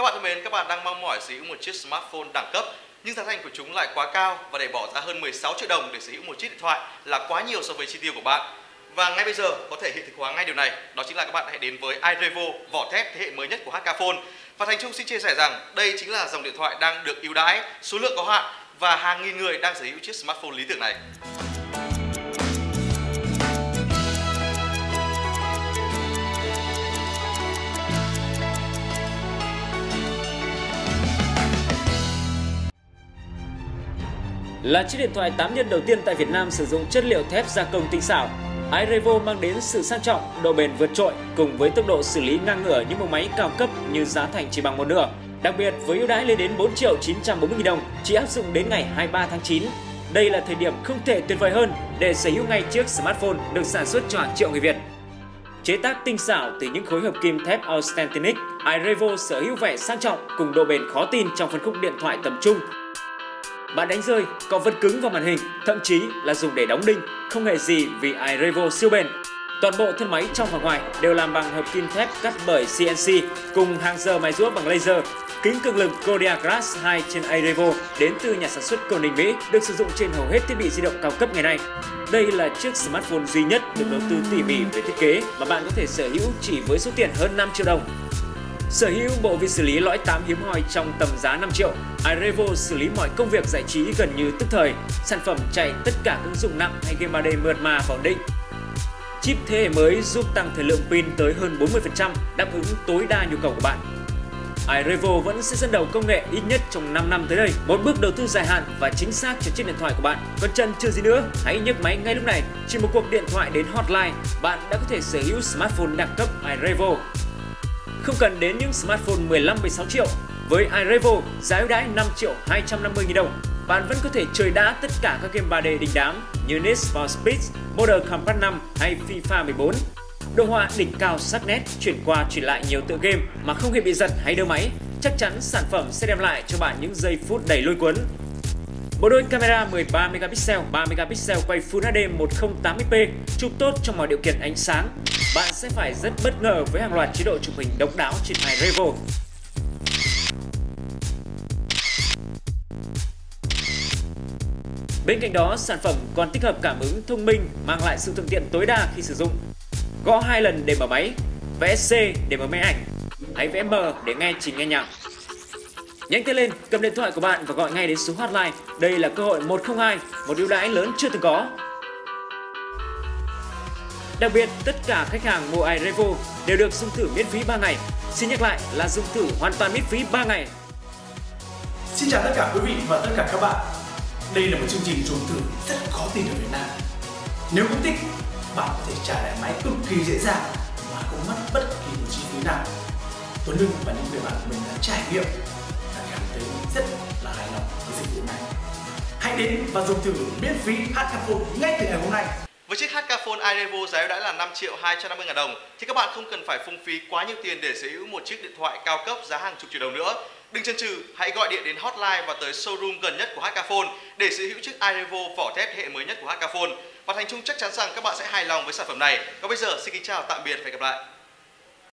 bạn thân mến, các bạn đang mong mỏi sở hữu một chiếc smartphone đẳng cấp nhưng giá thành của chúng lại quá cao và để bỏ ra hơn 16 triệu đồng để sở hữu một chiếc điện thoại là quá nhiều so với chi tiêu của bạn. Và ngay bây giờ có thể hiện thực hóa ngay điều này, đó chính là các bạn hãy đến với iRevo vỏ thép thế hệ mới nhất của HK Phone. Và Thành Trung xin chia sẻ rằng đây chính là dòng điện thoại đang được ưu đãi, số lượng có hạn và hàng nghìn người đang sở hữu chiếc smartphone lý tưởng này. Là chiếc điện thoại 8 nhân đầu tiên tại Việt Nam sử dụng chất liệu thép gia công tinh xảo, iRevo mang đến sự sang trọng, độ bền vượt trội cùng với tốc độ xử lý ngang ngửa những mẫu máy cao cấp như giá thành chỉ bằng một nửa. Đặc biệt với ưu đãi lên đến 4.940.000 đồng chỉ áp dụng đến ngày 23 tháng 9. Đây là thời điểm không thể tuyệt vời hơn để sở hữu ngay chiếc smartphone được sản xuất cho hàng triệu người Việt. Chế tác tinh xảo từ những khối hợp kim thép Austentinic, iRevo sở hữu vẻ sang trọng cùng độ bền khó tin trong phân khúc điện thoại tầm trung. Bạn đánh rơi, có vật cứng vào màn hình, thậm chí là dùng để đóng đinh, không hề gì vì iRevo siêu bền. Toàn bộ thân máy trong và ngoài đều làm bằng hợp kim thép cắt bởi CNC cùng hàng giờ mài rũa bằng laser. Kính cường lực Gorilla Glass 2 trên iRevo đến từ nhà sản xuất Corning Mỹ được sử dụng trên hầu hết thiết bị di động cao cấp ngày nay. Đây là chiếc smartphone duy nhất được đầu tư tỉ mỉ về thiết kế mà bạn có thể sở hữu chỉ với số tiền hơn 5 triệu đồng. Sở hữu bộ vi xử lý lõi 8 hiếm hoi trong tầm giá 5 triệu, iRevo xử lý mọi công việc giải trí gần như tức thời. Sản phẩm chạy tất cả các ứng dụng nặng hay game 3D mượt mà và ổn định. Chip thế hệ mới giúp tăng thời lượng pin tới hơn 40%, đáp ứng tối đa nhu cầu của bạn. iRevo vẫn sẽ dẫn đầu công nghệ ít nhất trong 5 năm tới đây, một bước đầu tư dài hạn và chính xác cho chiếc điện thoại của bạn. Còn chần chừ gì nữa, hãy nhấc máy ngay lúc này. Chỉ một cuộc điện thoại đến hotline, bạn đã có thể sở hữu smartphone đẳng cấp iRevo. Không cần đến những smartphone 15-16 triệu, với iRevo giá ưu đãi 5.250.000 đồng, bạn vẫn có thể chơi đã tất cả các game 3D đình đám như Need for Speed, Modern Combat 5 hay FIFA 14. Đồ họa đỉnh cao sắc nét, chuyển qua chuyển lại nhiều tựa game mà không hề bị giật hay đơ máy. Chắc chắn sản phẩm sẽ đem lại cho bạn những giây phút đầy lôi cuốn. Bộ đôi camera 13 megapixel, 3 megapixel quay Full HD 1080p, chụp tốt trong mọi điều kiện ánh sáng. Bạn sẽ phải rất bất ngờ với hàng loạt chế độ chụp hình độc đáo trên iRevo. Bên cạnh đó, sản phẩm còn tích hợp cảm ứng thông minh mang lại sự thuận tiện tối đa khi sử dụng. Gõ 2 lần để mở máy, vẽ C để mở máy ảnh, hãy vẽ M để nghe trình nghe nhạc. Nhanh tay lên, cầm điện thoại của bạn và gọi ngay đến số hotline. Đây là cơ hội 102, một ưu đãi lớn chưa từng có. Đặc biệt, tất cả khách hàng mua iRevo đều được dùng thử miễn phí 3 ngày. Xin nhắc lại là dùng thử hoàn toàn miễn phí 3 ngày. Xin chào tất cả quý vị và tất cả các bạn. Đây là một chương trình dùng thử rất khó tin ở Việt Nam. Nếu không thích, bạn có thể trả lại máy cực kỳ dễ dàng mà không mất bất kỳ một chi phí nào. Tuấn Hưng và những người bạn của mình đã trải nghiệm và cảm thấy rất là hài lòng với dịch vụ này. Hãy đến và dùng thử miễn phí HK Phone ngay từ ngày hôm nay. Với chiếc HK Phone iRevo giá ưu đãi là 5.250.000 đồng thì các bạn không cần phải phung phí quá nhiều tiền để sở hữu một chiếc điện thoại cao cấp giá hàng chục triệu đồng nữa. Đừng chần chừ, hãy gọi điện đến hotline và tới showroom gần nhất của HK Phone để sở hữu chiếc iRevo vỏ thép thế hệ mới nhất của HK Phone. Và Thành Trung chắc chắn rằng các bạn sẽ hài lòng với sản phẩm này. Còn bây giờ xin kính chào tạm biệt và hẹn gặp lại.